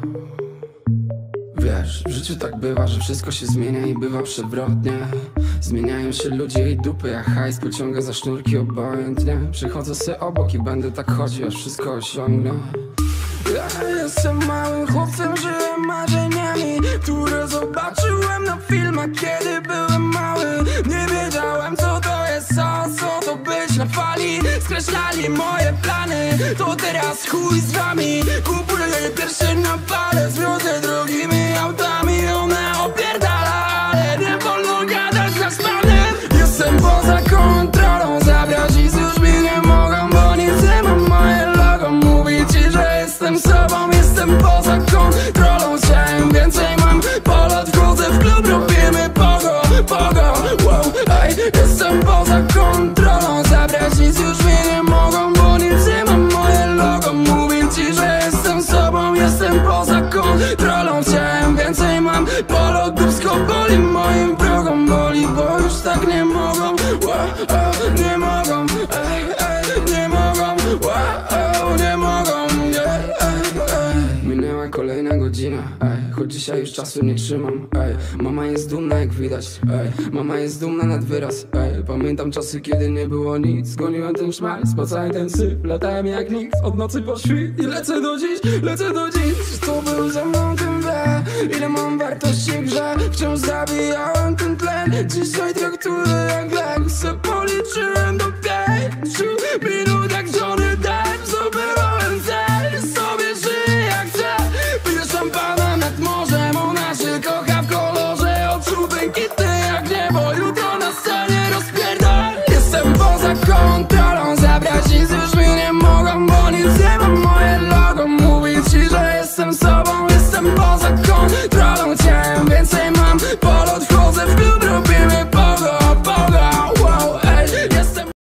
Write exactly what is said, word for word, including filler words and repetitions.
Wiesz, w życiu tak bywa, że wszystko się zmienia i bywa przewrotnie. Zmieniają się ludzie i dupy, jak hajs pociąga za sznurki obojętnie. Przychodzę se obok i będę tak chodził, aż wszystko osiągnę. Ja jestem małym chłopcem, żyję marzeniami, które zobaczyłem na filmach, kiedy byłem mały. Nie wiedziałem, co to jest sens, co to być na fali. Skreślali moje plany, to teraz chuj z wami. Kupuję pierwsze napale, zwiozę drogimi autami. Ona opierdala, ale nie wolno gadać za szpanem. Jestem poza kontrolą, zabrać nic już mi nie mogą, bo nic nie mam, moje logo mówi ci, że jestem sobą. Jestem poza kontrolą, chciałem więcej, mam polot, wchodzę w klub, robimy pogo, pogo, wow, ej. Jestem poza kontrolą, zabrać nic już mi nie mogą, bo nic nie mam, moje logo mówi ci, że jestem sobą. Jestem poza kontrolą, chciałem więcej, mam polot, dupsko boli, moim wrogom boli, bo już tak nie mogą, wow, nie mogą, ej, ej, nie mogą, wow, nie mogą, yeah, ej, ej. Minęła kolejna godzina, ej, choć dzisiaj już czasu nie trzymam, ej. Mama jest dumna, jak widać, ej. Mama jest dumna nad wyraz, ej. Pamiętam czasy, kiedy nie było nic. Goniłem ten szmal, spocałem ten syp, latałem jak nikt od nocy po świt. I lecę do dziś, lecę do dziś. Kto był ze mną, tym wie, ile mam wartości w grze. Wciąż zabijałem ten tlen, dzisiaj traktuję jak lek. Se policzyłem do pięciu minut jak Johnny Depp. Zdobyłem cel, sobie żyję jak chcę. Piję szampana nad morzem, ona się kocha w kolorze oczu błękitny jak niebo. Jutro na scenie rozpierdol. Jestem poza kontrolą, zabrać nic już mi nie mogą, bo nic nie mam, moje logo mówi ci, że jestem sobą. Jestem poza kontrolą, chciałem więcej,